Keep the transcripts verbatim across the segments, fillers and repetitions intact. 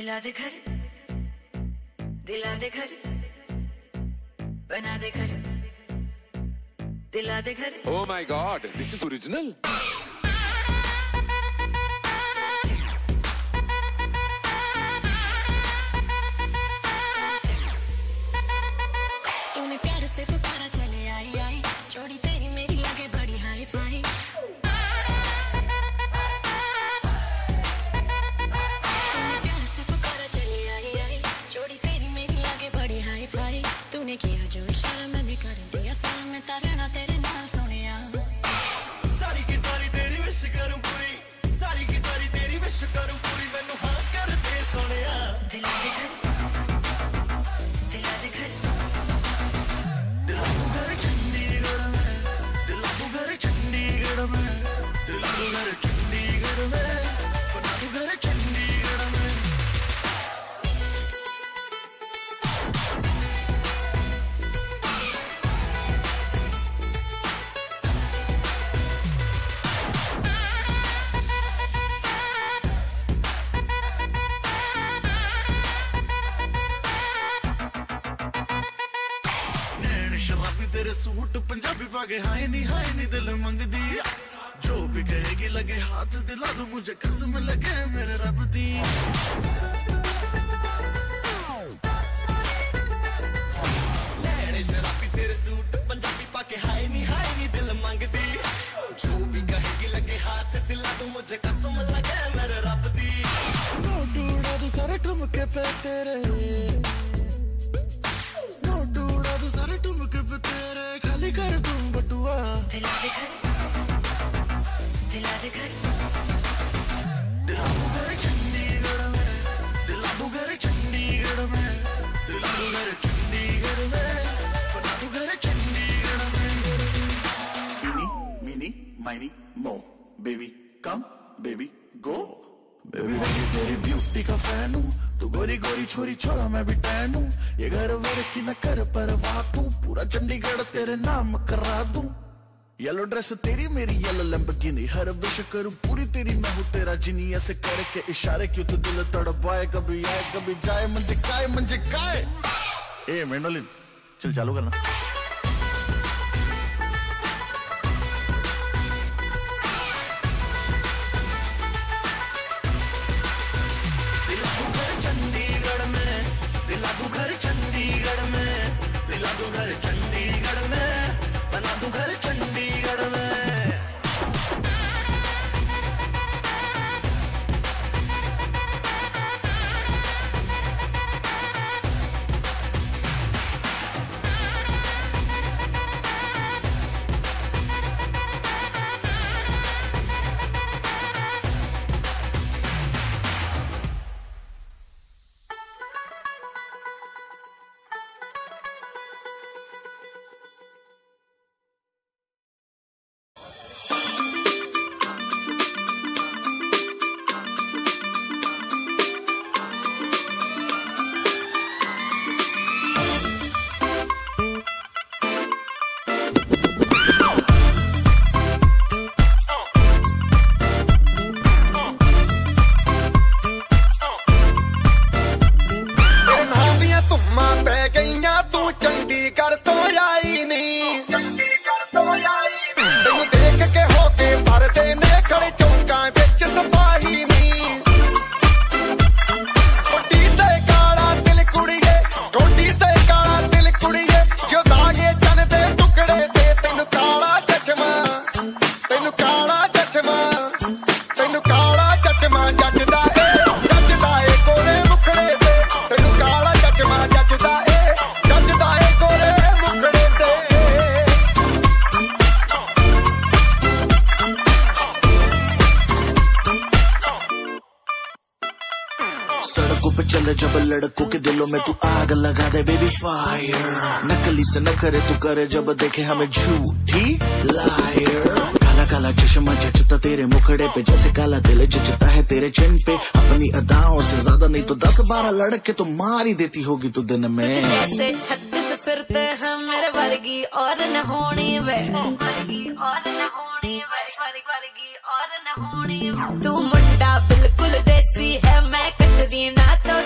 दिला दे घर, दिला दे घर, बना दे घर, दिला दे घर। Oh my God, this is original. तूने प्यार से पुकारा चले आई आई, जोड़ी तेरी मेरी लगे बड़ी हाई फाई। तूने किया जो इशारा मैं भी कर दिया सारा, मैं तारा ना तेरे नाल सोनिया। सारी की सारी तेरी विश करूं पूरी, सारी की सारी तेरी विश करूं पूरी, मैनू हाँ कर दे सोनिया। दिला दे घर, दिला दे घर, दिला दू घर चंडीगढ़ में, दिला दू घर चंडीगढ़ में, दिला दू घर चंडीगढ़ में, बना दू घर चंडीगढ़ में। शराबी तेरे सूट पंजाबी पागे हाय नी हाय नी दिल मंग दी, जो भी कहेगी लगे हाथ दिला दो मुझे कसम लगे मेरे रब दी। लैने शराबी तेरे सूट पंजाबी पाके हाय नी हाय नी दिल मंग दी, जो भी कहेगी लगे हाथ दिला दो मुझे कसम लगे मेरे रब दी। नोट उड़ा दो सारे ठुमके पे तेरे, सारे ठुमके पे तेरे, खाली कर दूं बटुआ। दिला दे घर, दिला दे घर, दिला दू घर चंडीगढ़ में, दिला दू घर चंडीगढ़ में, दिला दू घर चंडीगढ़ में, बना दू घर चंडीगढ़ में। Mini mini miney mo, baby come baby go, baby baby तेरी ब्यूटी का फैन हूँ, तू गोरी गोरी छोरी छोरा मैं भी टैन हूँ, ये घर वर की न कर परवाह तू, पूरा चंडीगढ़ तेरे नाम करा दूं। येलो ड्रेस तेरी मेरी येलो लैम्बोर्गिनी, हर विश करूं पूरी तेरी मैं हूँ तेरा जिनी, ऐसे करके इशारे क्यों तो दिल तड़पाए, कभी आए कभी जाए मंजे काय मंजे काय। ए मेंडोलिन चल चालू करना। चंडीगढ़ में, दिला दू घर चंडीगढ़ में, दिला दू घर चंडीगढ़ में, बना दू घर चंडीगढ़ में। जब लड़कों के दिलों में तू आग लगा दे बेबी फायर, नकली से न करे तू करे जब देखे हमें झूठी लायर। काला काला चश्मा जचता तेरे मुखड़े पे, जैसे काला दिल जचता है तेरे चिन पे, अपनी अदाओं से ज्यादा नहीं तो दस बारह लड़के तो मार ही देती होगी तू दिन में। जैसे छत्तीस फिरते हैं मेरे वर्गी और न होनी वे, वर्गी और न होनी वे, वर्गी और न होनी। तू मुंडा बिल्कुल देसी है, मैं कटरी ना तो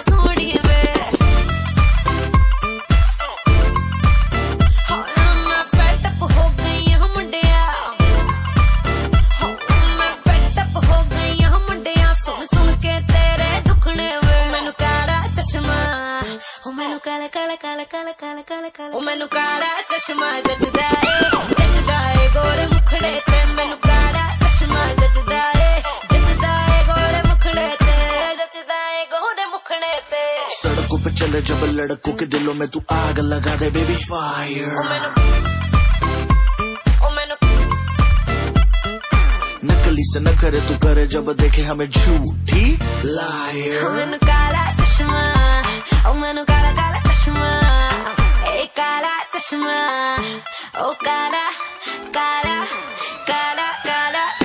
काला काला काला काला ओ मैनू काला चश्मा जचदा ए जचदा ए गोरे मुखड़े ते मैनू काला चश्मा जचदा ए जचदा ए गोरे मुखड़े ते जचदा ए गोरे मुखड़े ते सड़कों पे चले जब लड़कों के दिलों में तू आग लगा दे बेबी फायर ओ मैनू ओ मैनू नकली से न करे तू करे जब देखे हमें झूठी लायर ओ मैनू काला चश्मा ओ मैनू काला काला चश्मा ए काला चश्मा ओ काला काला काला काला